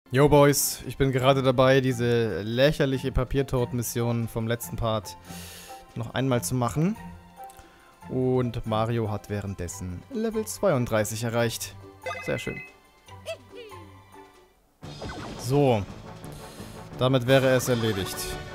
Yo Boys, ich bin gerade dabei, diese lächerliche Papiertod-Mission vom letzten Part noch einmal zu machen. Und Mario hat währenddessen Level 32 erreicht. Sehr schön. So. Damit wäre es erledigt.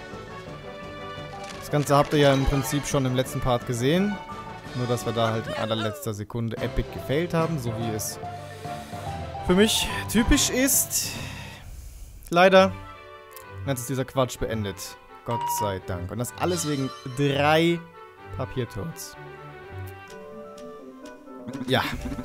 Das Ganze habt ihr ja im Prinzip schon im letzten Part gesehen. Nur, dass wir da halt in allerletzter Sekunde epic gefailt haben, so wie es für mich typisch ist. Leider. Jetzt ist dieser Quatsch beendet. Gott sei Dank. Und das alles wegen 3 Papiertoads. Ja.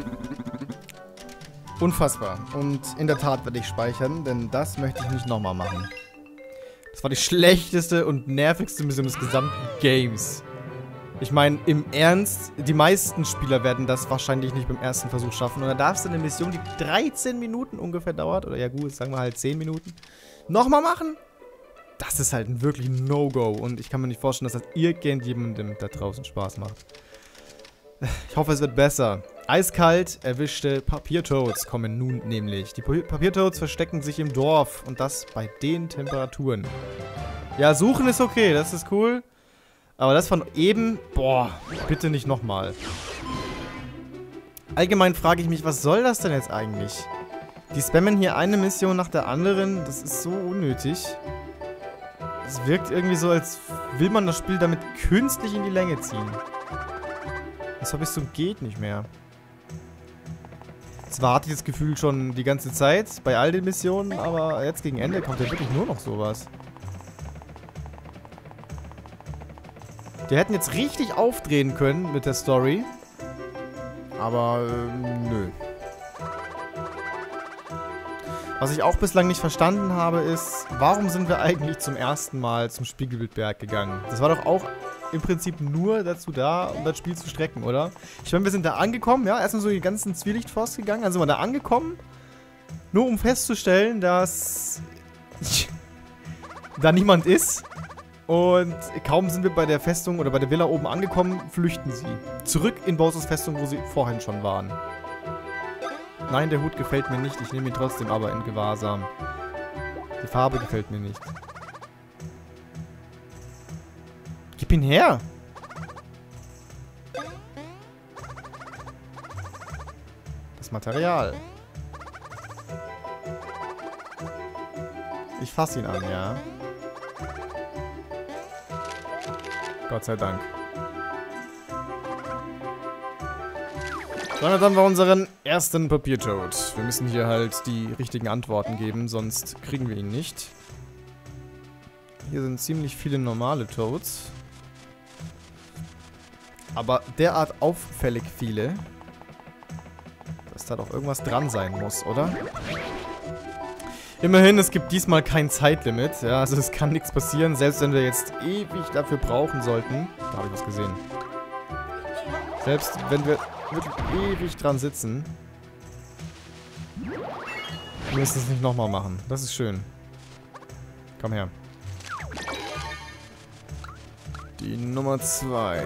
Unfassbar. Und in der Tat werde ich speichern, denn das möchte ich nicht nochmal machen. Das war die schlechteste und nervigste Mission des gesamten Games. Ich meine, im Ernst, die meisten Spieler werden das wahrscheinlich nicht beim ersten Versuch schaffen. Und da darfst du eine Mission, die 13 Minuten ungefähr dauert, oder ja gut, sagen wir halt 10 Minuten, nochmal machen? Das ist halt ein wirklich No-Go. Und ich kann mir nicht vorstellen, dass das irgendjemandem da draußen Spaß macht. Ich hoffe, es wird besser. Eiskalt erwischte Papiertoads kommen nun nämlich. Die Papiertoads verstecken sich im Dorf. Und das bei den Temperaturen. Ja, suchen ist okay, das ist cool. Aber das von eben, boah, bitte nicht nochmal. Allgemein frage ich mich, was soll das denn jetzt eigentlich? Die spammen hier eine Mission nach der anderen, das ist so unnötig. Es wirkt irgendwie so, als will man das Spiel damit künstlich in die Länge ziehen. Das habe ich so geht nicht mehr. Zwar hatte ich das Gefühl schon die ganze Zeit bei all den Missionen, aber jetzt gegen Ende kommt ja wirklich nur noch sowas. Die hätten jetzt richtig aufdrehen können mit der Story. Aber, nö. Was ich auch bislang nicht verstanden habe, ist, warum sind wir eigentlich zum ersten Mal zum Spiegelbildberg gegangen? Das war doch auch im Prinzip nur dazu da, um das Spiel zu strecken, oder? Ich meine, wir sind da angekommen, ja, erstmal so die ganzen Zwielichtforst gegangen, dann sind wir da angekommen, nur um festzustellen, dass da niemand ist. Und kaum sind wir bei der Festung oder bei der Villa oben angekommen, flüchten sie. Zurück in Bowsers Festung, wo sie vorhin schon waren. Nein, der Hut gefällt mir nicht. Ich nehme ihn trotzdem aber in Gewahrsam. Die Farbe gefällt mir nicht. Gib ihn her! Das Material. Ich fasse ihn an, ja. Gott sei Dank. Dann haben wir unseren ersten Papiertoad. Wir müssen hier halt die richtigen Antworten geben, sonst kriegen wir ihn nicht. Hier sind ziemlich viele normale Toads. Aber derart auffällig viele, dass da doch irgendwas dran sein muss, oder? Immerhin, es gibt diesmal kein Zeitlimit. Ja, also es kann nichts passieren, selbst wenn wir jetzt ewig dafür brauchen sollten. Da habe ich was gesehen. Selbst wenn wir wirklich ewig dran sitzen. Wir müssen es nicht nochmal machen. Das ist schön. Komm her. Die Nummer 2.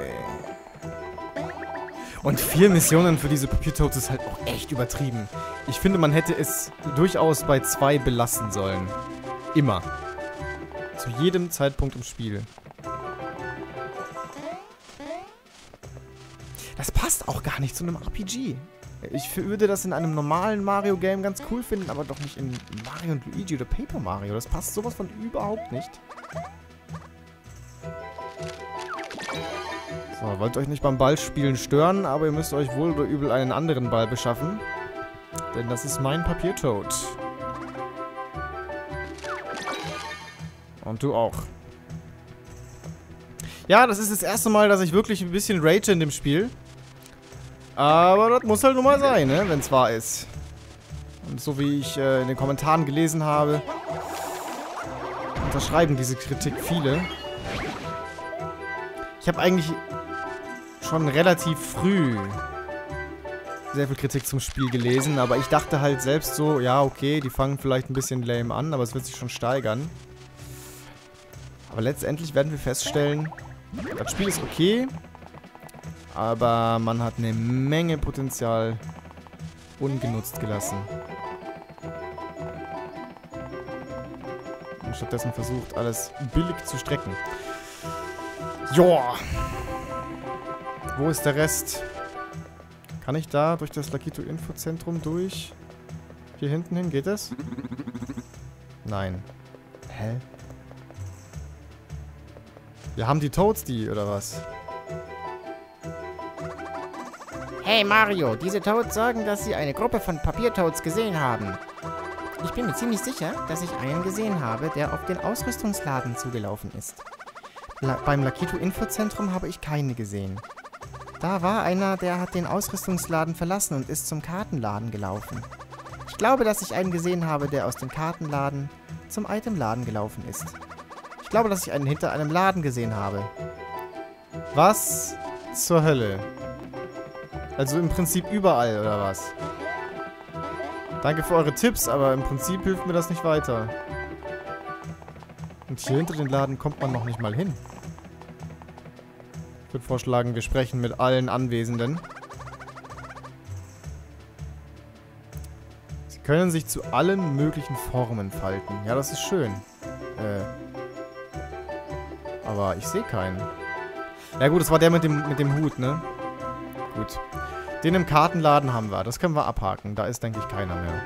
Und 4 Missionen für diese Papiertoads ist halt auch echt übertrieben. Ich finde, man hätte es durchaus bei 2 belassen sollen. Immer. Zu jedem Zeitpunkt im Spiel. Das passt auch gar nicht zu einem RPG. Ich würde das in einem normalen Mario-Game ganz cool finden, aber doch nicht in Mario und Luigi oder Paper Mario. Das passt sowas von überhaupt nicht. So, wollt euch nicht beim Ballspielen stören, aber ihr müsst euch wohl oder übel einen anderen Ball beschaffen. Denn das ist mein Papiertoad. Und du auch. Ja, das ist das erste Mal, dass ich wirklich ein bisschen rage in dem Spiel. Aber das muss halt nun mal sein, ne? Wenn es wahr ist. Und so wie ich in den Kommentaren gelesen habe, unterschreiben diese Kritik viele. Ich habe eigentlich schon relativ früh sehr viel Kritik zum Spiel gelesen, aber ich dachte halt selbst so, ja, okay, die fangen vielleicht ein bisschen lame an, aber es wird sich schon steigern. Aber letztendlich werden wir feststellen, das Spiel ist okay, aber man hat eine Menge Potenzial ungenutzt gelassen. und stattdessen versucht, alles billig zu strecken. Joa! Wo ist der Rest? Kann ich da durch das Lakitu-Infozentrum durch? Hier hinten hin, geht das? Nein. Hä? Wir haben die Toads, die, oder was? Hey Mario, diese Toads sagen, dass sie eine Gruppe von Papiertoads gesehen haben. Ich bin mir ziemlich sicher, dass ich einen gesehen habe, der auf den Ausrüstungsladen zugelaufen ist. Beim Lakitu-Infozentrum habe ich keine gesehen. Da war einer, der hat den Ausrüstungsladen verlassen und ist zum Kartenladen gelaufen. Ich glaube, dass ich einen gesehen habe, der aus dem Kartenladen zum Itemladen gelaufen ist. Ich glaube, dass ich einen hinter einem Laden gesehen habe. Was zur Hölle? Also im Prinzip überall, oder was? Danke für eure Tipps, aber im Prinzip hilft mir das nicht weiter. Und hier hinter den Laden kommt man noch nicht mal hin. Ich würde vorschlagen, wir sprechen mit allen Anwesenden. Sie können sich zu allen möglichen Formen falten. Ja, das ist schön. Aber ich sehe keinen. Ja gut, das war der mit dem Hut, ne? Gut. Den im Kartenladen haben wir. Das können wir abhaken. Da ist, denke ich, keiner mehr.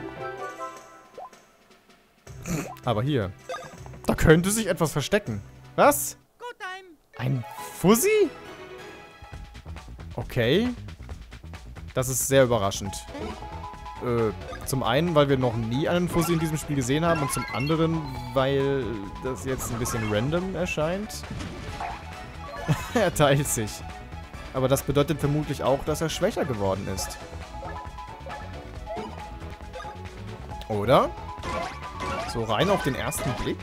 Aber hier. Da könnte sich etwas verstecken. Was? Ein Fuzzy? Okay. Das ist sehr überraschend. Zum einen, weil wir noch nie einen Fuzzy in diesem Spiel gesehen haben. Und zum anderen, weil das jetzt ein bisschen random erscheint. Er teilt sich. Aber das bedeutet vermutlich auch, dass er schwächer geworden ist. Oder? So rein auf den ersten Blick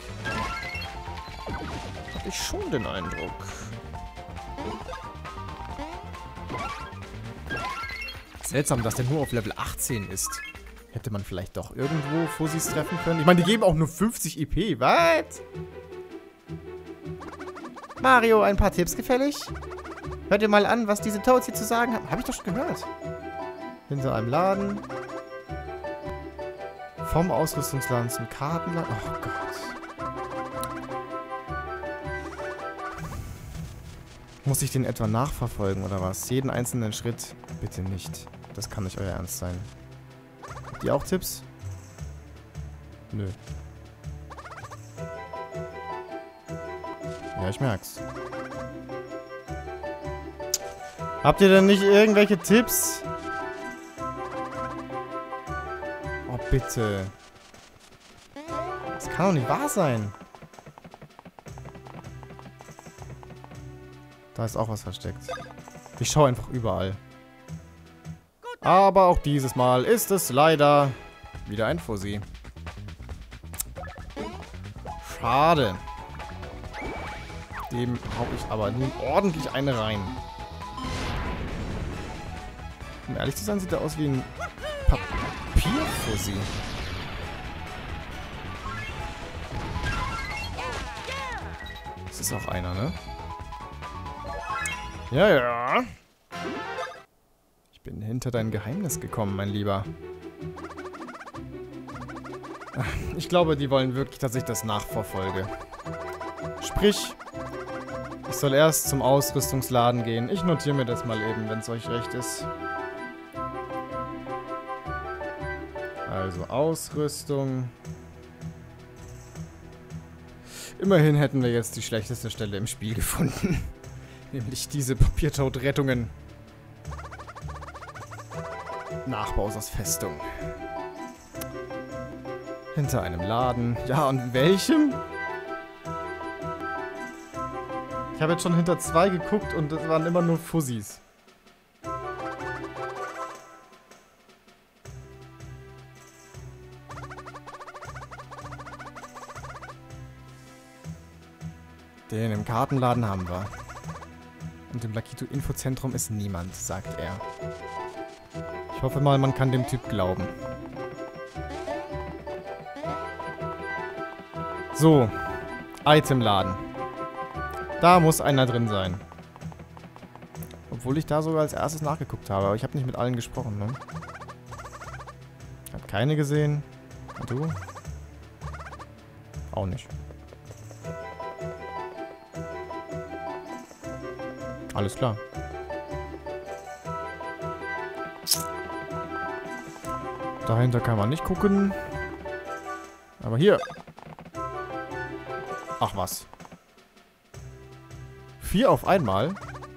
hatte ich schon den Eindruck. Seltsam, dass der nur auf Level 18 ist. Hätte man vielleicht doch irgendwo Fuzzys treffen können? Ich meine, die geben auch nur 50 EP. Was? Mario, ein paar Tipps gefällig? Hört ihr mal an, was diese Toads hier zu sagen haben. Hab ich doch schon gehört. Hinter einem Laden. Vom Ausrüstungsladen zum Kartenladen. Oh Gott. Muss ich den etwa nachverfolgen oder was? Jeden einzelnen Schritt? Bitte nicht. Das kann nicht euer Ernst sein. Habt ihr auch Tipps? Nö. Ja, ich merk's. Habt ihr denn nicht irgendwelche Tipps? Oh, bitte. Das kann doch nicht wahr sein. Da ist auch was versteckt. Ich schaue einfach überall. Aber auch dieses Mal ist es leider wieder ein Fuzzy. Schade. Dem hau ich aber nun ordentlich eine rein. Um ehrlich zu sein, sieht er aus wie ein Papierfuzzy. Das ist auch einer, ne? Ja, ja. Ich bin hinter dein Geheimnis gekommen, mein Lieber. Ich glaube, die wollen wirklich, dass ich das nachverfolge. Sprich, ich soll erst zum Ausrüstungsladen gehen. Ich notiere mir das mal eben, wenn es euch recht ist. Also Ausrüstung. Immerhin hätten wir jetzt die schlechteste Stelle im Spiel gefunden. Nämlich diese Papiertoad-Rettungen. Nachbaus Festung. Hinter einem Laden. Ja, und welchem? Ich habe jetzt schon hinter 2 geguckt und es waren immer nur Fuzzys. Den im Kartenladen haben wir. Und im Lakitu-Infozentrum ist niemand, sagt er. Ich hoffe mal, man kann dem Typ glauben. So. Itemladen. Da muss einer drin sein. Obwohl ich da sogar als erstes nachgeguckt habe. Aber ich habe nicht mit allen gesprochen, ne? Ich habe keine gesehen. Und du? Auch nicht. Alles klar. Dahinter kann man nicht gucken. Aber hier. Ach was. 4 auf einmal?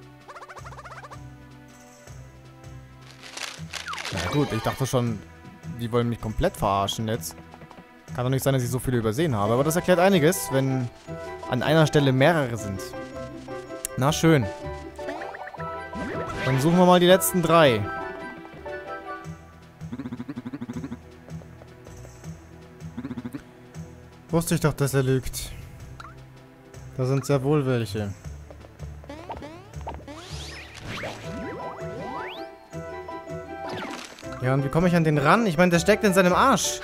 Na gut, ich dachte schon, die wollen mich komplett verarschen jetzt. Kann doch nicht sein, dass ich so viele übersehen habe. Aber das erklärt einiges, wenn an einer Stelle mehrere sind. Na schön. Dann suchen wir mal die letzten 3. Wusste ich doch, dass er lügt. Da sind sehr wohl welche. Ja, und wie komme ich an den ran? Ich meine, der steckt in seinem Arsch.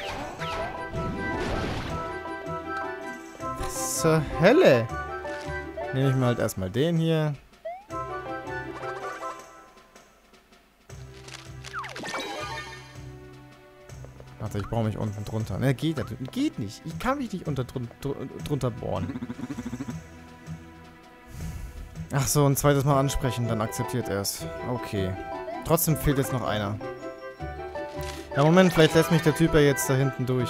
Was zur Hölle? Nehme ich mir halt erstmal den hier. Warte, ich brauche mich unten drunter. Ne, geht nicht. Ich kann mich nicht drunter bohren. Ach so, ein zweites Mal ansprechen, dann akzeptiert er es. Okay. Trotzdem fehlt jetzt noch einer. Ja, Moment, vielleicht lässt mich der Typ ja jetzt da hinten durch.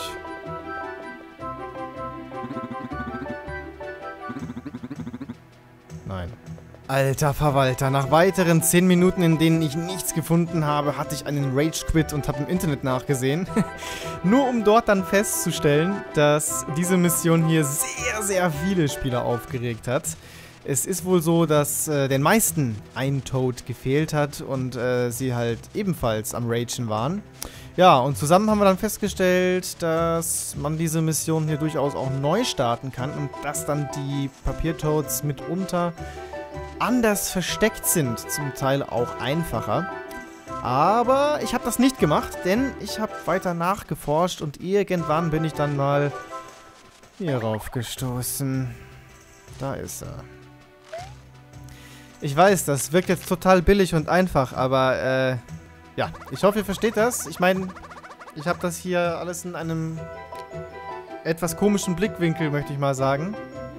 Nein. Alter Verwalter, nach weiteren 10 Minuten, in denen ich nichts gefunden habe, hatte ich einen Rage-Quit und habe im Internet nachgesehen. Nur um dort dann festzustellen, dass diese Mission hier sehr, sehr viele Spieler aufgeregt hat. Es ist wohl so, dass den meisten ein Toad gefehlt hat und sie halt ebenfalls am Ragen waren. Ja, und zusammen haben wir dann festgestellt, dass man diese Mission hier durchaus auch neu starten kann und dass dann die Papiertoads mitunter anders versteckt sind, zum Teil auch einfacher. Aber ich habe das nicht gemacht, denn ich habe weiter nachgeforscht und irgendwann bin ich dann mal hier rauf gestoßen. Da ist er. Ich weiß, das wirkt jetzt total billig und einfach, aber ja, ich hoffe, ihr versteht das. Ich meine, ich habe das hier alles in einem etwas komischen Blickwinkel, möchte ich mal sagen.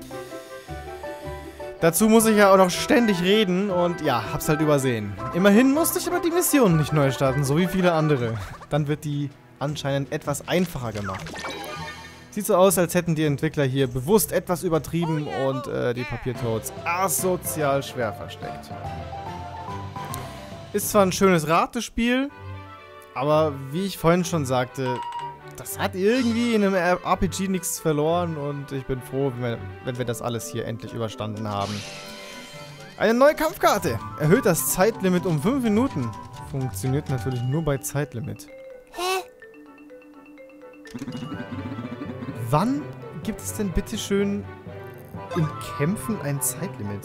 Dazu muss ich ja auch noch ständig reden und ja, hab's halt übersehen. Immerhin musste ich aber die Mission nicht neu starten, so wie viele andere. Dann wird die anscheinend etwas einfacher gemacht. Sieht so aus, als hätten die Entwickler hier bewusst etwas übertrieben und die Papiertoads asozial schwer versteckt. Ist zwar ein schönes Ratespiel, aber wie ich vorhin schon sagte, das hat irgendwie in einem RPG nichts verloren und ich bin froh, wenn wir das alles hier endlich überstanden haben. Eine neue Kampfkarte. Erhöht das Zeitlimit um 5 Minuten. Funktioniert natürlich nur bei Zeitlimit. Hä? Wann gibt es denn bitteschön in Kämpfen ein Zeitlimit?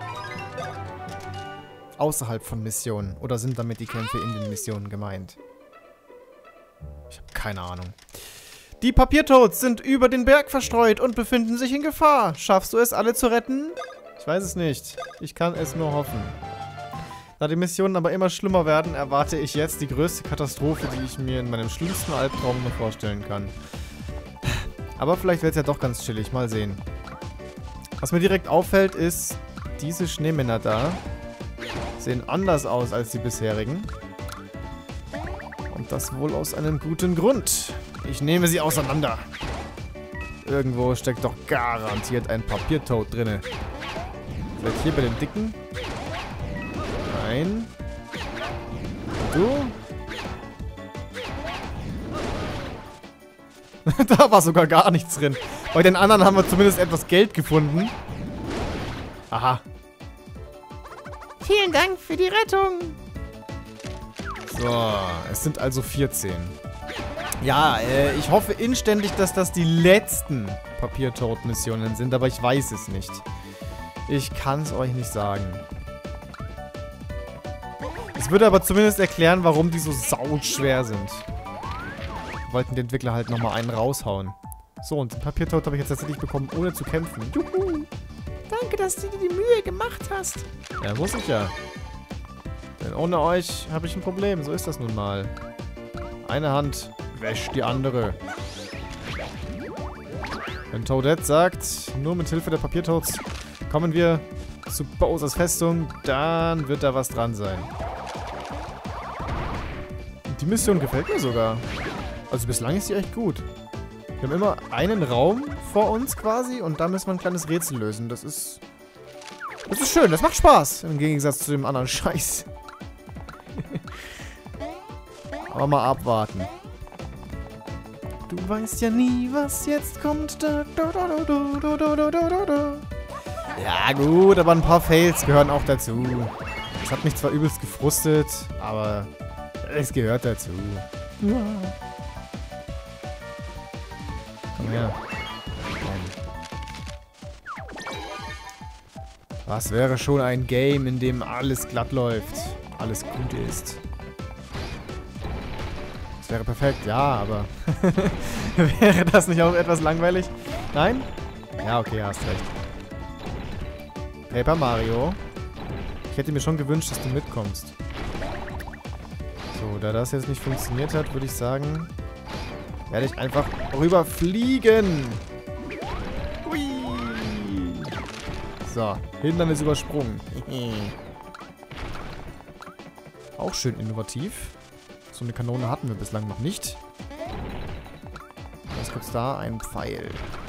Außerhalb von Missionen. Oder sind damit die Kämpfe in den Missionen gemeint? Ich habe keine Ahnung. Die Papiertoads sind über den Berg verstreut und befinden sich in Gefahr. Schaffst du es, alle zu retten? Ich weiß es nicht. Ich kann es nur hoffen. Da die Missionen aber immer schlimmer werden, erwarte ich jetzt die größte Katastrophe, die ich mir in meinem schlimmsten Albtraum nur vorstellen kann. Aber vielleicht wird es ja doch ganz chillig. Mal sehen. Was mir direkt auffällt, ist, diese Schneemänner da sehen anders aus als die bisherigen. Und das wohl aus einem guten Grund. Ich nehme sie auseinander. Irgendwo steckt doch garantiert ein Papiertoad drinne. Vielleicht hier bei dem Dicken? Nein. Du? Da war sogar gar nichts drin. Bei den anderen haben wir zumindest etwas Geld gefunden. Aha. Vielen Dank für die Rettung. So, es sind also 14. Ja, ich hoffe inständig, dass das die letzten Papiertoad-Missionen sind, aber ich weiß es nicht. Ich kann es euch nicht sagen. Es würde aber zumindest erklären, warum die so sauschwer sind. Wollten die Entwickler halt nochmal einen raushauen. So, und den Papiertoad habe ich jetzt tatsächlich bekommen, ohne zu kämpfen. Juhu. Danke, dass du dir die Mühe gemacht hast. Ja, muss ich ja. Denn ohne euch habe ich ein Problem. So ist das nun mal. Eine Hand wäscht die andere. Wenn Toadette sagt, nur mit Hilfe der Papiertoads kommen wir zu Bowsers Festung, dann wird da was dran sein. Und die Mission gefällt mir sogar. Also bislang ist die echt gut. Wir haben immer einen Raum vor uns quasi und da müssen wir ein kleines Rätsel lösen. Das ist schön, das macht Spaß. Im Gegensatz zu dem anderen Scheiß. Aber mal abwarten. Du weißt ja nie, was jetzt kommt. Ja gut, aber ein paar Fails gehören auch dazu. Das hat mich zwar übelst gefrustet, aber es gehört dazu. Komm her. Was wäre schon ein Game, in dem alles glatt läuft, alles gut ist? Das wäre perfekt, ja, aber wäre das nicht auch etwas langweilig? Nein? Ja, okay, hast recht. Paper Mario. Ich hätte mir schon gewünscht, dass du mitkommst. So, da das jetzt nicht funktioniert hat, würde ich sagen, werde ich einfach rüberfliegen. Hui. So, Hindernis übersprungen. Auch schön innovativ. So eine Kanone hatten wir bislang noch nicht. Was gibt's da? Ein Pfeil.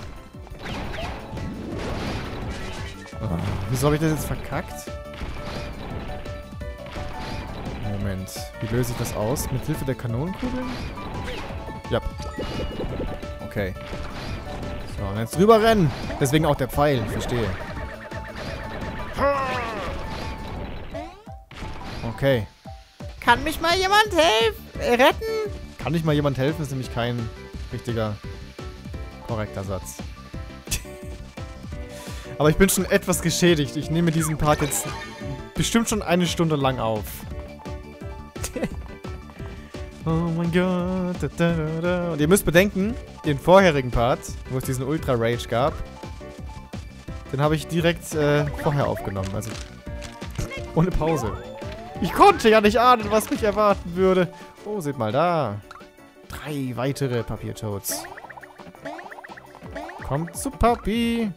Oh, wieso habe ich das jetzt verkackt? Moment. Wie löse ich das aus? Mit Hilfe der Kanonenkugeln? Ja. Okay. So, und jetzt rüber rennen. Deswegen auch der Pfeil. Verstehe. Okay. Kann mich mal jemand retten? Kann nicht mal jemand helfen? Ist nämlich kein richtiger, korrekter Satz. Aber ich bin schon etwas geschädigt. Ich nehme diesen Part jetzt bestimmt schon eine Stunde lang auf. Oh mein Gott. Da, da, da. Und ihr müsst bedenken, den vorherigen Part, wo es diesen Ultra Rage gab, den habe ich direkt vorher aufgenommen. Also ohne Pause. Ich konnte ja nicht ahnen, was mich erwarten würde. Oh, seht mal da. 3 weitere Papiertoads. Kommt zu Papi.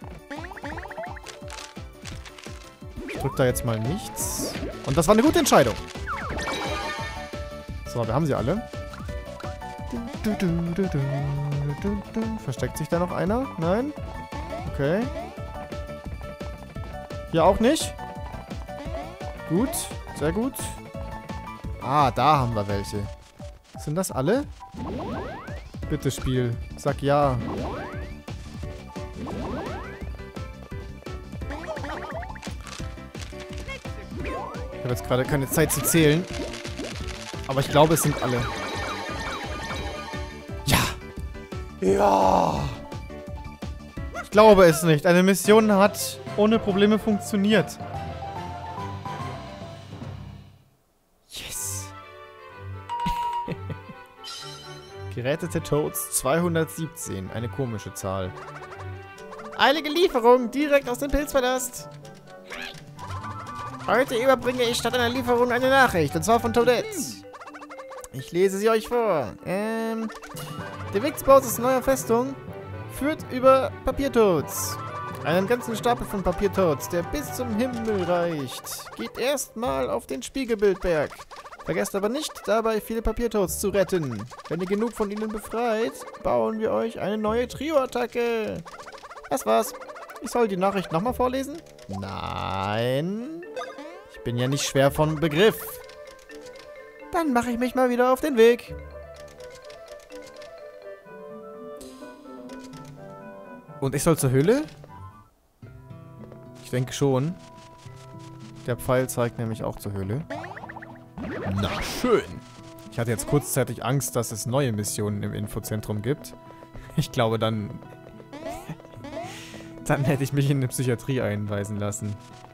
Ich drück da jetzt mal nichts. Und das war eine gute Entscheidung. So, wir haben sie alle. Versteckt sich da noch einer? Nein? Okay. Hier auch nicht? Gut. Sehr gut. Ah, da haben wir welche. Sind das alle? Bitte, Spiel. Sag ja. Ich habe jetzt gerade keine Zeit zu zählen. Aber ich glaube, es sind alle. Ja! Ja! Ich glaube es nicht. Eine Mission hat ohne Probleme funktioniert. Gerettete Toads 217. Eine komische Zahl. Eilige Lieferung, direkt aus dem Pilzpalast. Heute überbringe ich statt einer Lieferung eine Nachricht, und zwar von Toadette. Ich lese sie euch vor. Der Weg zu Bowsers neuer Festung führt über Papiertoads. Einen ganzen Stapel von Papiertoads, der bis zum Himmel reicht. Geht erstmal auf den Spiegelbildberg. Vergesst aber nicht, dabei viele Papiertoads zu retten. Wenn ihr genug von ihnen befreit, bauen wir euch eine neue Trio-Attacke. Das war's. Ich soll die Nachricht nochmal vorlesen? Nein. Ich bin ja nicht schwer von Begriff. Dann mache ich mich mal wieder auf den Weg. Und ich soll zur Höhle? Ich denke schon. Der Pfeil zeigt nämlich auch zur Höhle. Na schön. Ich hatte jetzt kurzzeitig Angst, dass es neue Missionen im Infozentrum gibt. Ich glaube, dann hätte ich mich in eine Psychiatrie einweisen lassen.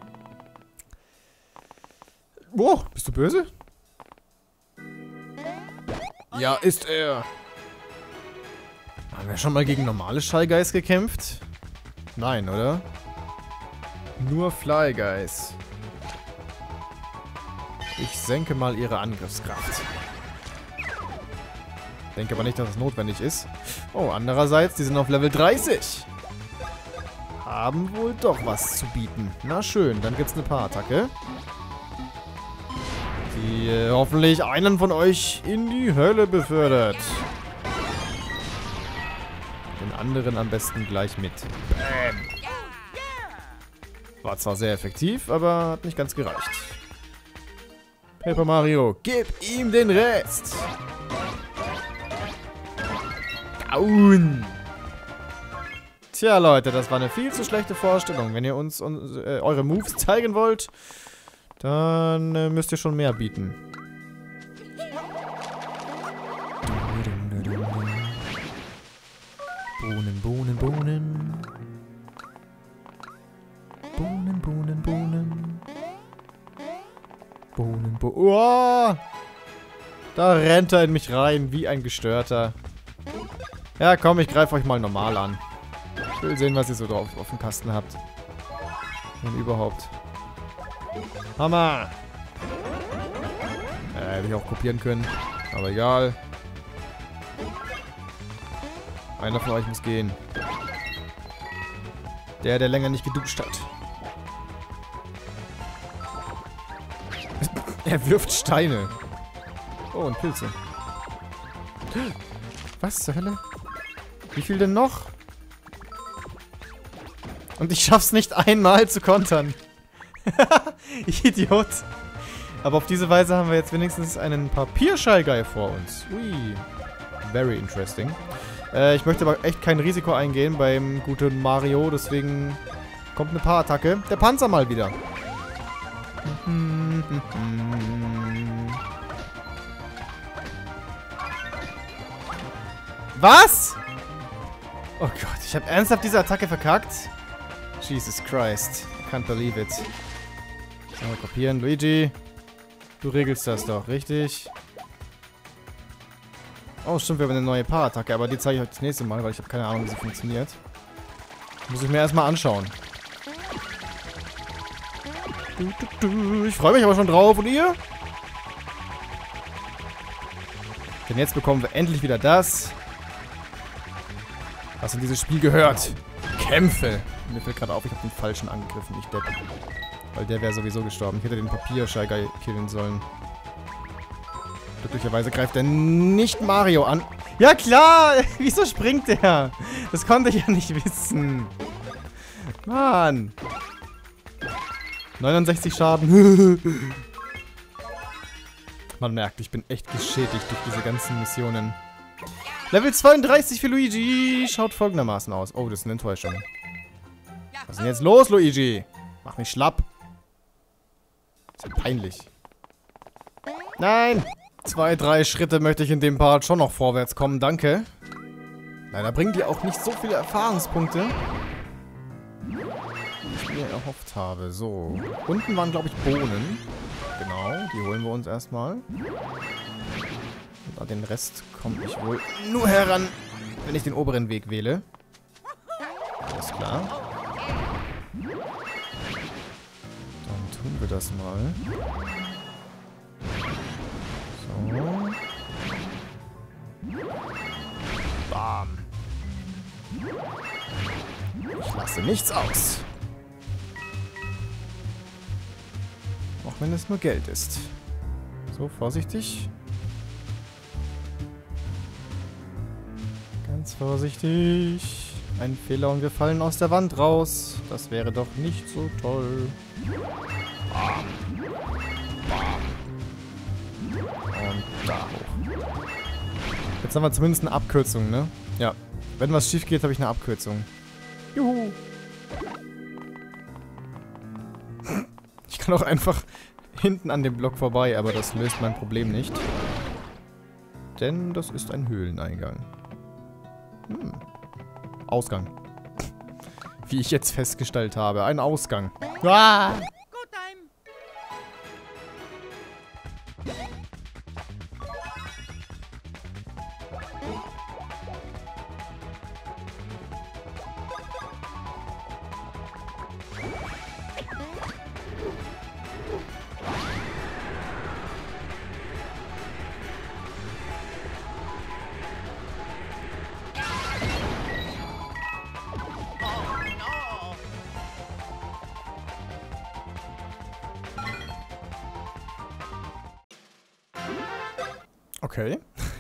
Wow, bist du böse? Ja, ist er. Haben wir schon mal gegen normale Shy Guys gekämpft? Nein, oder? Nur Fly Guys. Ich senke mal ihre Angriffskraft. Denke aber nicht, dass es notwendig ist. Oh, andererseits, die sind auf Level 30. haben wohl doch was zu bieten. Na schön, dann gibt's eine Paarattacke. Die hoffentlich einen von euch in die Hölle befördert. Den anderen am besten gleich mit. Bam. War zwar sehr effektiv, aber hat nicht ganz gereicht. Paper Mario, gib ihm den Rest. Down. Tja, Leute, das war eine viel zu schlechte Vorstellung. Wenn ihr uns eure Moves zeigen wollt, dann müsst ihr schon mehr bieten. Bohnen, Bohnen, Bohnen. Bohnen, Bohnen, Bohnen. Bohnen, Bohnen. Oh! Da rennt er in mich rein, wie ein Gestörter. Ja, komm, ich greife euch mal normal an. Ich will sehen, was ihr so drauf auf dem Kasten habt. Wenn überhaupt. Hammer! Hätte ich auch kopieren können. Aber egal. Einer von euch muss gehen. Der länger nicht geduscht hat. Er wirft Steine. Oh, und Pilze. Was zur Hölle? Wie viel denn noch? Und ich schaff's nicht einmal zu kontern. Idiot. Aber auf diese Weise haben wir jetzt wenigstens einen Papierschallgeil vor uns. Ui. Very interesting. Ich möchte aber echt kein Risiko eingehen beim guten Mario, deswegen kommt eine Paarattacke. Der Panzer mal wieder. Was? Oh Gott, ich habe ernsthaft diese Attacke verkackt. Jesus Christ. I can't believe it. So, kopieren. Luigi. Du regelst das doch, richtig? Oh, stimmt, wir haben eine neue Paarattacke, aber die zeige ich euch das nächste Mal, weil ich habe keine Ahnung, wie sie funktioniert. Muss ich mir erstmal anschauen. Ich freue mich aber schon drauf. Und ihr? Denn jetzt bekommen wir endlich wieder das, was in dieses Spiel gehört. Kämpfe. Mir fällt gerade auf, ich habe den falschen angegriffen, ich Depp. Weil der wäre sowieso gestorben. Ich hätte den Papierschallgeil killen sollen. Glücklicherweise greift er nicht Mario an. Ja klar! Wieso springt der? Das konnte ich ja nicht wissen. Mann. 69 Schaden. Man merkt, ich bin echt geschädigt durch diese ganzen Missionen. Level 32 für Luigi. Schaut folgendermaßen aus. Oh, das ist eine Enttäuschung. Was ist denn jetzt los, Luigi? Mach mich schlapp. Ist ja peinlich. Nein! 2, 3 Schritte möchte ich in dem Part schon noch vorwärts kommen, danke. Leider bringt die auch nicht so viele Erfahrungspunkte, wie ich mir erhofft habe. So, unten waren, glaube ich, Bohnen. Genau, die holen wir uns erstmal. Und an den Rest komme ich wohl nur heran, wenn ich den oberen Weg wähle. Alles klar. Dann tun wir das mal. So. Bam. Ich lasse nichts aus. Auch wenn es nur Geld ist. So, vorsichtig. Ganz vorsichtig. Ein Fehler und wir fallen aus der Wand raus. Das wäre doch nicht so toll. Bam. Bam. Und da hoch. Jetzt haben wir zumindest eine Abkürzung, ne? Ja. Wenn was schief geht, habe ich eine Abkürzung. Juhu. Ich kann auch einfach hinten an dem Block vorbei, aber das löst mein Problem nicht. Denn das ist ein Höhleneingang. Ausgang. Wie ich jetzt festgestellt habe. Ein Ausgang. Ah! Okay.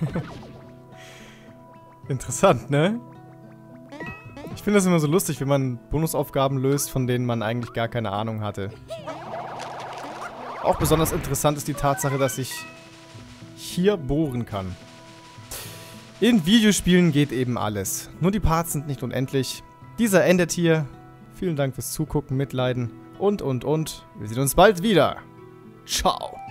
Interessant, ne? Ich finde das immer so lustig, wenn man Bonusaufgaben löst, von denen man eigentlich gar keine Ahnung hatte. Auch besonders interessant ist die Tatsache, dass ich hier bohren kann. In Videospielen geht eben alles. Nur die Parts sind nicht unendlich. Dieser endet hier. Vielen Dank fürs Zugucken, Mitleiden und. Wir sehen uns bald wieder. Ciao.